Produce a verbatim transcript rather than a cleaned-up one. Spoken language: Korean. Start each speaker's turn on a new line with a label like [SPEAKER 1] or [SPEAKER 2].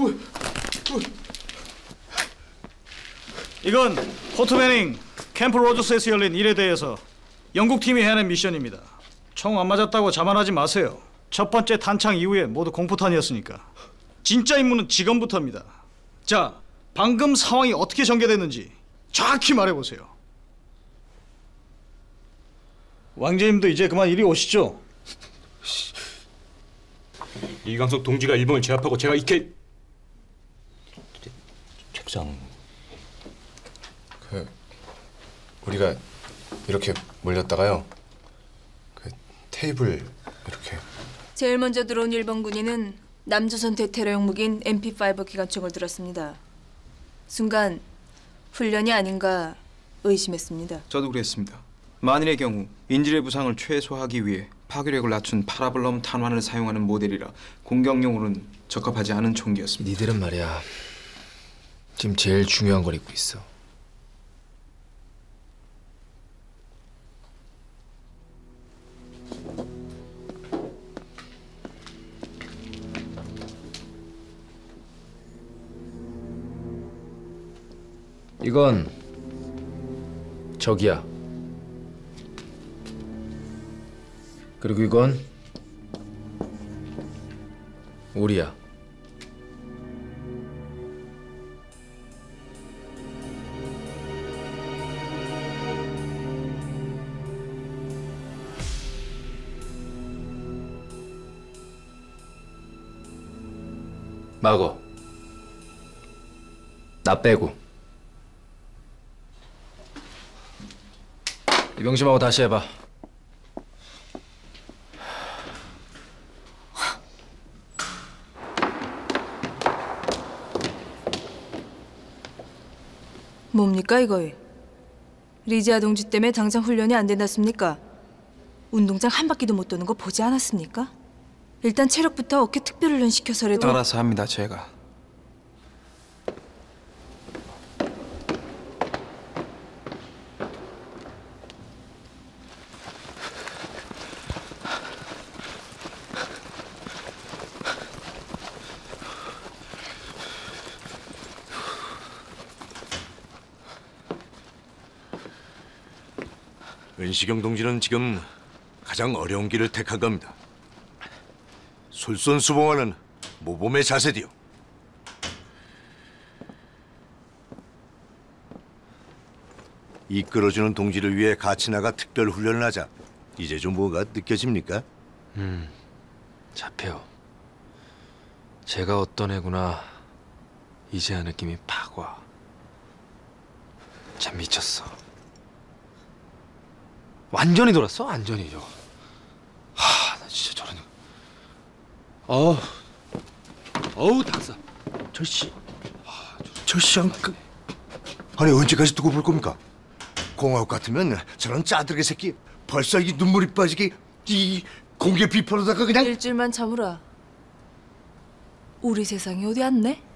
[SPEAKER 1] 이건 포트 매닝 캠프 로저스에서 열린 일에 대해서 영국팀이 해낸 미션입니다. 총 안 맞았다고 자만하지 마세요. 첫 번째 탄창 이후에 모두 공포탄이었으니까. 진짜 임무는 지금부터입니다. 자, 방금 상황이 어떻게 전개됐는지 정확히 말해보세요. 왕제님도 이제 그만 이리 오시죠.
[SPEAKER 2] 이강석 동지가 일본을 제압하고 제가 이케... 책상...
[SPEAKER 3] 그... 우리가 이렇게 몰렸다가요. 그 테이블 이렇게...
[SPEAKER 4] 제일 먼저 들어온 일본 군인은 남조선 대테러용 무기인 엠피 파이브 기관총을 들었습니다. 순간 훈련이 아닌가 의심했습니다.
[SPEAKER 5] 저도 그랬습니다. 만일의 경우 인질의 부상을 최소화하기 위해 파괴력을 낮춘 파라블럼 탄환을 사용하는 모델이라 공격용으로는 적합하지 않은 총기였습니다.
[SPEAKER 3] 니들은 말이야, 지금 제일 중요한 걸 잊고 있어. 이건 적이야. 그리고 이건 우리야. 마거. 나 빼고. 이병심하고 다시 해봐.
[SPEAKER 4] 뭡니까 이거? 리지아 동지 때문에 당장 훈련이 안 된다습니까? 운동장 한 바퀴도 못 도는 거 보지 않았습니까? 일단 체력부터 어깨 특별훈련 시켜서라도.
[SPEAKER 5] 알아서 합니다, 제가.
[SPEAKER 6] 은시경 동지는 지금 가장 어려운 길을 택한 겁니다. 솔선수범하는 모범의 자세디요. 이끌어주는 동지를 위해 같이 나가 특별 훈련을 하자. 이제 좀 뭐가 느껴집니까?
[SPEAKER 3] 음, 잡혀. 제가 어떤 애구나. 이제야 느낌이 팍 와. 참 미쳤어. 완전히 돌았어, 완전히 저거. 하, 나 진짜 저런. 어우, 어우 닭사.
[SPEAKER 6] 절씨, 절씨 안 그. 아니 언제까지 두고 볼 겁니까? 공화국 같으면 저런 짜들게 새끼 벌써 이 눈물이 빠지게 이 공개 비판하다가 그냥.
[SPEAKER 4] 일주일만 참으라. 우리 세상이 어디 왔네?